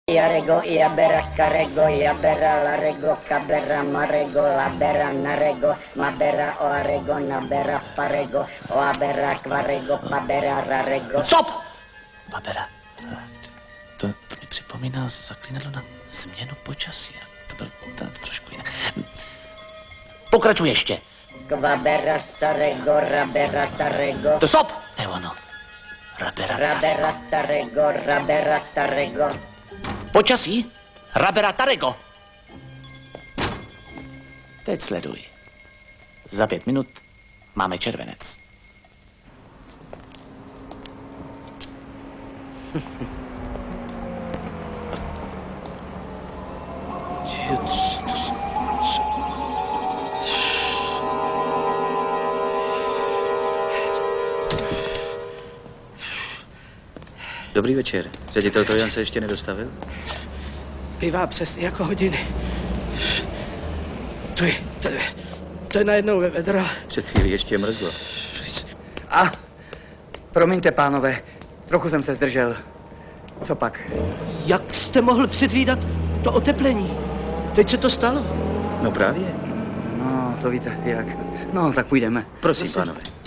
Iarego, iabera, carego, iabera, larego, cabera, marego, labera, narego, mabera, oarego, nabera, parego, oabera, kvarego, pabera, rarego. Stop! Pabera. To mi připomíná zaklínadlo na změnu počasí. To byl trošku jiné. Pokračuj ještě. Kvabera, sarego, rabera, tarego. To stop! To je ono. Rabera, tarego. Počasí? Rabera tarego. Teď sleduj. Za 5 minut máme červenec. Dobrý večer. Ředitel Trojan se ještě nedostavil? Bývá přesně jako hodiny. To je najednou ve vedra. Před chvílí ještě mrzlo. A, promiňte, pánové, trochu jsem se zdržel. Co pak? Jak jste mohl předvídat to oteplení? Teď se to stalo. No právě. No, to víte jak. No, tak půjdeme. Prosím, pánové.